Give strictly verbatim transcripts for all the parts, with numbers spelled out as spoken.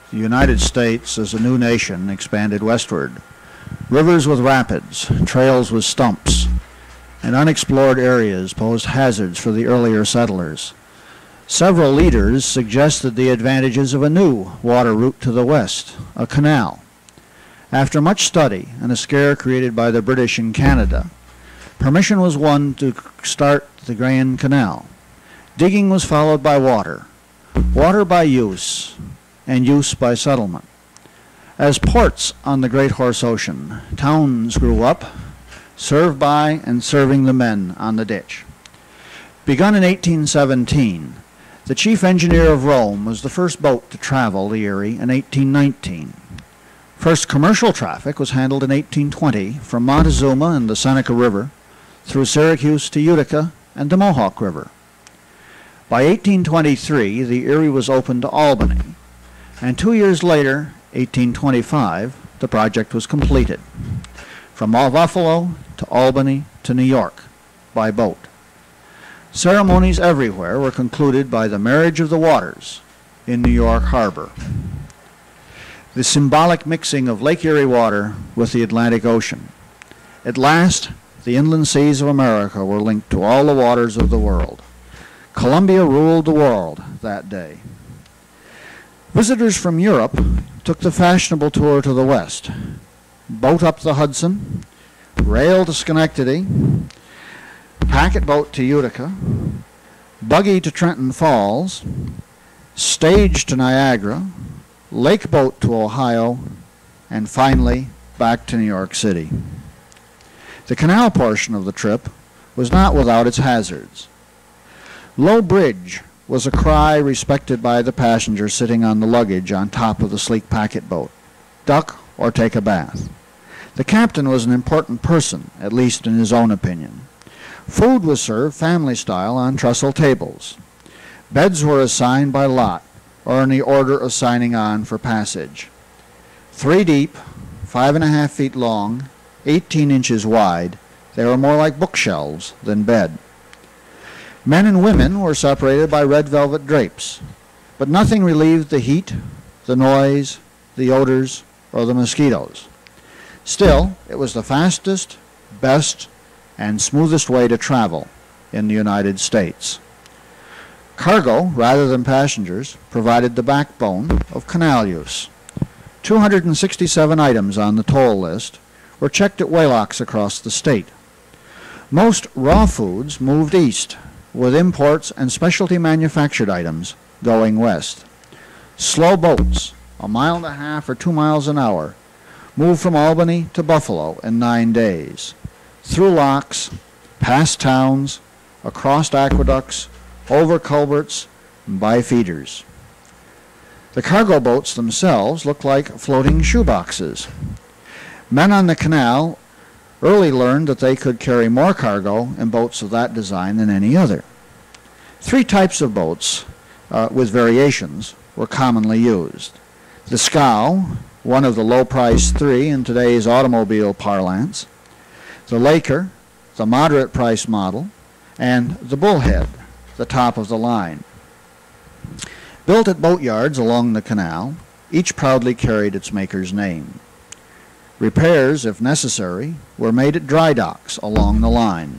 The United States, as a new nation, expanded westward. Rivers with rapids, trails with stumps, and unexplored areas posed hazards for the earlier settlers. Several leaders suggested the advantages of a new water route to the west, a canal. After much study and a scare created by the British in Canada, permission was won to start the Grand Canal. Digging was followed by water, water by use, and use by settlement. As ports on the Great Horse Ocean, towns grew up, served by and serving the men on the ditch. Begun in eighteen seventeen, the chief engineer of Rome was the first boat to travel the Erie in eighteen nineteen. First commercial traffic was handled in eighteen twenty from Montezuma and the Seneca River through Syracuse to Utica and the Mohawk River. By eighteen twenty-three, the Erie was opened to Albany, and two years later, eighteen twenty-five, the project was completed, from Buffalo to Albany to New York by boat. Ceremonies everywhere were concluded by the marriage of the waters in New York Harbor. The symbolic mixing of Lake Erie water with the Atlantic Ocean. At last, the inland seas of America were linked to all the waters of the world. Columbia ruled the world that day. Visitors from Europe took the fashionable tour to the west. Boat up the Hudson, rail to Schenectady, packet boat to Utica, buggy to Trenton Falls, stage to Niagara, lake boat to Ohio, and finally back to New York City. The canal portion of the trip was not without its hazards. Low bridge was a cry respected by the passengers sitting on the luggage on top of the sleek packet boat. Duck or take a bath. The captain was an important person, at least in his own opinion. Food was served family style on trestle tables. Beds were assigned by lot or in the order of signing on for passage. Three deep, five and a half feet long, eighteen inches wide, they were more like bookshelves than bed. Men and women were separated by red velvet drapes, but nothing relieved the heat, the noise, the odors, or the mosquitoes. Still, it was the fastest, best, and smoothest way to travel in the United States. Cargo, rather than passengers, provided the backbone of canal use. two hundred sixty-seven items on the toll list were checked at waylocks across the state. Most raw foods moved east, with imports and specialty manufactured items going west. Slow boats, a mile and a half or two miles an hour, moved from Albany to Buffalo in nine days, through locks, past towns, across aqueducts, over culverts, and by feeders. The cargo boats themselves looked like floating shoeboxes. Men on the canal early learned that they could carry more cargo in boats of that design than any other. Three types of boats, uh, with variations, were commonly used. The scow, one of the low-priced three in today's automobile parlance, the Laker, the moderate-price model, and the Bullhead, the top of the line. Built at boatyards along the canal, each proudly carried its maker's name. Repairs, if necessary, were made at dry docks along the line.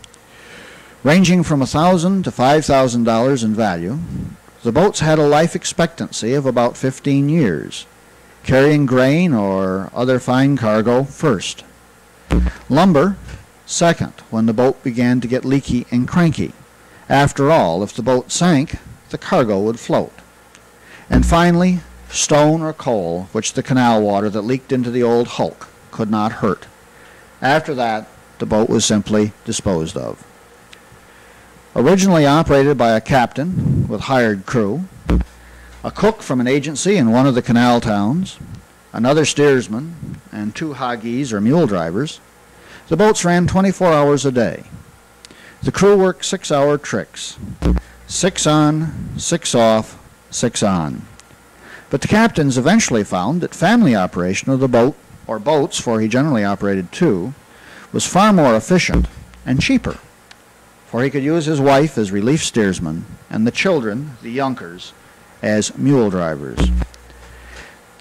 Ranging from one thousand dollars to five thousand dollars in value, the boats had a life expectancy of about fifteen years, carrying grain or other fine cargo first. Lumber, second, when the boat began to get leaky and cranky. After all, if the boat sank, the cargo would float. And finally, stone or coal, which the canal water that leaked into the old hulk could not hurt. After that, the boat was simply disposed of. Originally operated by a captain with hired crew, a cook from an agency in one of the canal towns, another steersman, and two hagis or mule drivers, the boats ran twenty-four hours a day. The crew worked six-hour tricks, six on, six off, six on. But the captains eventually found that family operation of the boat, or boats, for he generally operated two, was far more efficient and cheaper, for he could use his wife as relief steersman and the children, the yunkers, as mule drivers.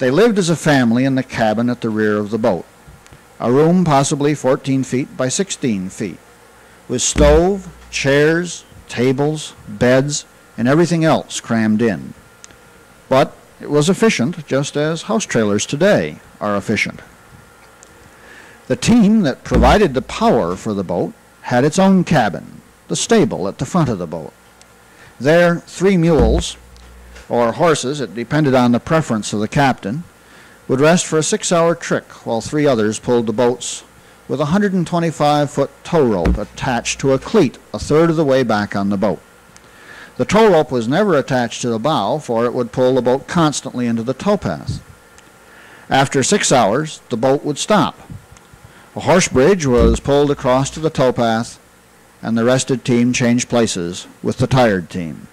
They lived as a family in the cabin at the rear of the boat, a room possibly fourteen feet by sixteen feet, with stove, chairs, tables, beds, and everything else crammed in. But it was efficient, just as house trailers today are efficient. The team that provided the power for the boat had its own cabin, the stable at the front of the boat. There, three mules, or horses, it depended on the preference of the captain, would rest for a six-hour trick while three others pulled the boats with a one hundred twenty-five foot tow rope attached to a cleat a third of the way back on the boat. The tow rope was never attached to the bow, for it would pull the boat constantly into the towpath. After six hours, the boat would stop. A horse bridge was pulled across to the towpath, and the rested team changed places with the tired team.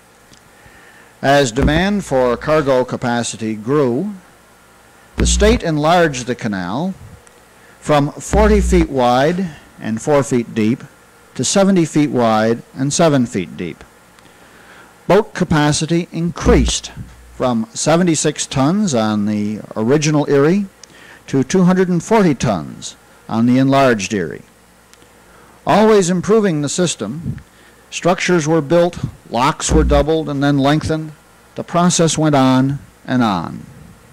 As demand for cargo capacity grew, the state enlarged the canal from forty feet wide and four feet deep to seventy feet wide and seven feet deep. Boat capacity increased from seventy-six tons on the original Erie to two hundred forty tons on the enlarged Erie. Always improving the system, structures were built, locks were doubled and then lengthened. The process went on and on.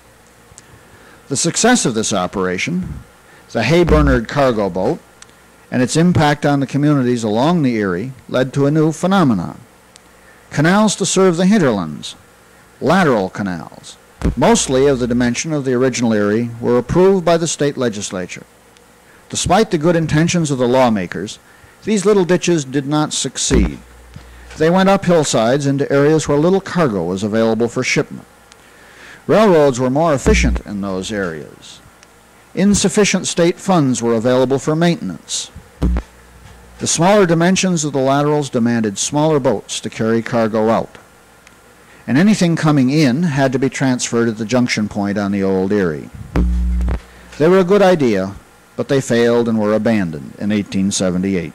The success of this operation, the Hay Bernard cargo boat, and its impact on the communities along the Erie led to a new phenomenon. Canals to serve the hinterlands, lateral canals, mostly of the dimension of the original Erie, were approved by the state legislature. Despite the good intentions of the lawmakers, these little ditches did not succeed. They went up hillsides into areas where little cargo was available for shipment. Railroads were more efficient in those areas. Insufficient state funds were available for maintenance. The smaller dimensions of the laterals demanded smaller boats to carry cargo out. And anything coming in had to be transferred at the junction point on the old Erie. They were a good idea, but they failed and were abandoned in eighteen seventy-eight.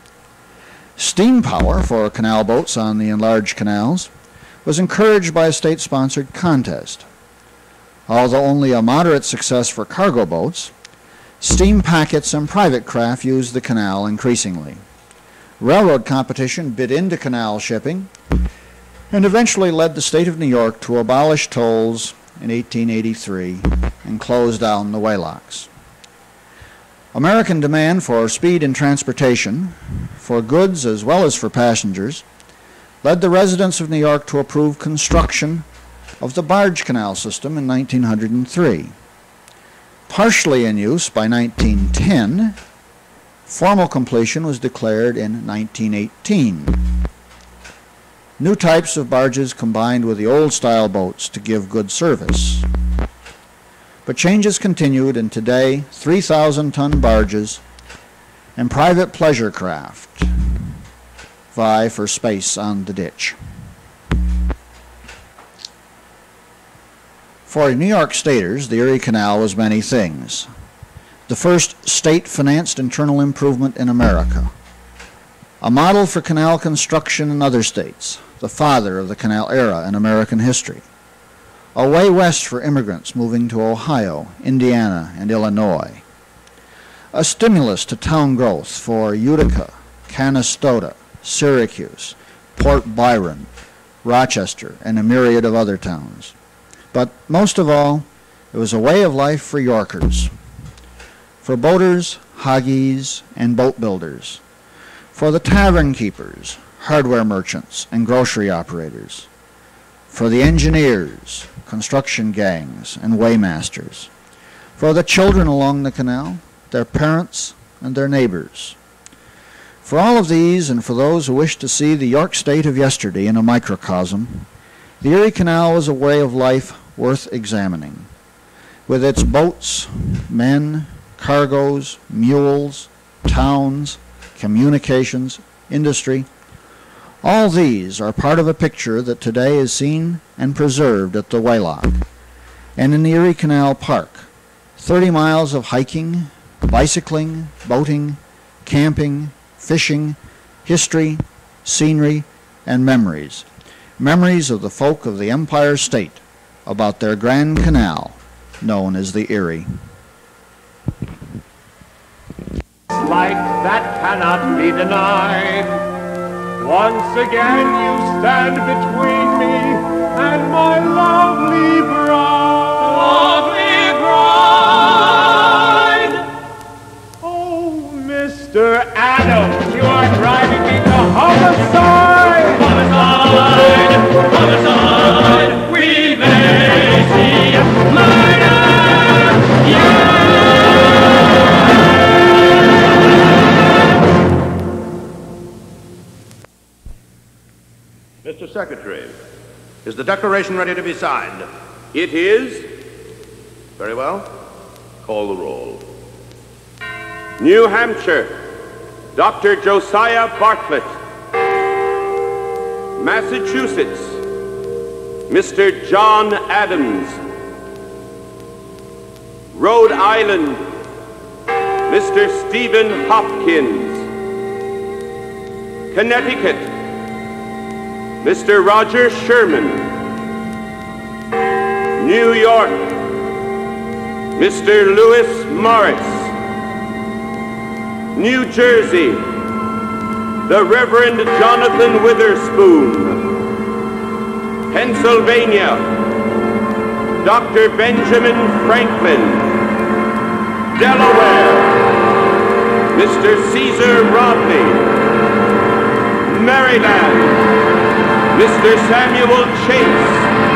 Steam power for canal boats on the enlarged canals was encouraged by a state-sponsored contest. Although only a moderate success for cargo boats, steam packets and private craft used the canal increasingly. Railroad competition bit into canal shipping and eventually led the state of New York to abolish tolls in eighteen eighty-three and close down the waylocks. American demand for speed in transportation, for goods as well as for passengers, led the residents of New York to approve construction of the barge canal system in nineteen oh three. Partially in use by nineteen ten, formal completion was declared in nineteen eighteen. New types of barges combined with the old-style boats to give good service. But changes continued, and today three thousand ton barges and private pleasure craft vie for space on the ditch. For New York staters, the Erie Canal was many things. The first state-financed internal improvement in America. A model for canal construction in other states, the father of the canal era in American history. A way west for immigrants moving to Ohio, Indiana, and Illinois. A stimulus to town growth for Utica, Canastota, Syracuse, Port Byron, Rochester, and a myriad of other towns. But most of all, it was a way of life for Yorkers, for boaters, hoggies, and boat builders, for the tavern keepers, hardware merchants, and grocery operators, for the engineers, construction gangs, and waymasters, for the children along the canal, their parents, and their neighbors. For all of these, and for those who wish to see the York State of yesterday in a microcosm, the Erie Canal was a way of life worth examining. With its boats, men, cargoes, mules, towns, communications, industry, all these are part of a picture that today is seen and preserved at the Waylock and in the Erie Canal Park. thirty miles of hiking, bicycling, boating, camping, fishing, history, scenery, and memories. Memories of the folk of the Empire State about their Grand Canal, known as the Erie. Light that cannot be denied. Once again you stand between me and my lovely bride. Lovely bride! Oh, Mister Adams, you are driving me to homicide! Homicide! Homicide! We may see murder! Yeah! Mister Secretary, is the declaration ready to be signed? It is. Very well. Call the roll. New Hampshire, Doctor Josiah Bartlett. Massachusetts, Mister John Adams. Rhode Island, Mister Stephen Hopkins. Connecticut, Mister Roger Sherman. New York, Mister Lewis Morris. New Jersey, the Reverend Jonathan Witherspoon. Pennsylvania, Doctor Benjamin Franklin. Delaware, Mister Caesar Rodney. Maryland, Mister Samuel Chase.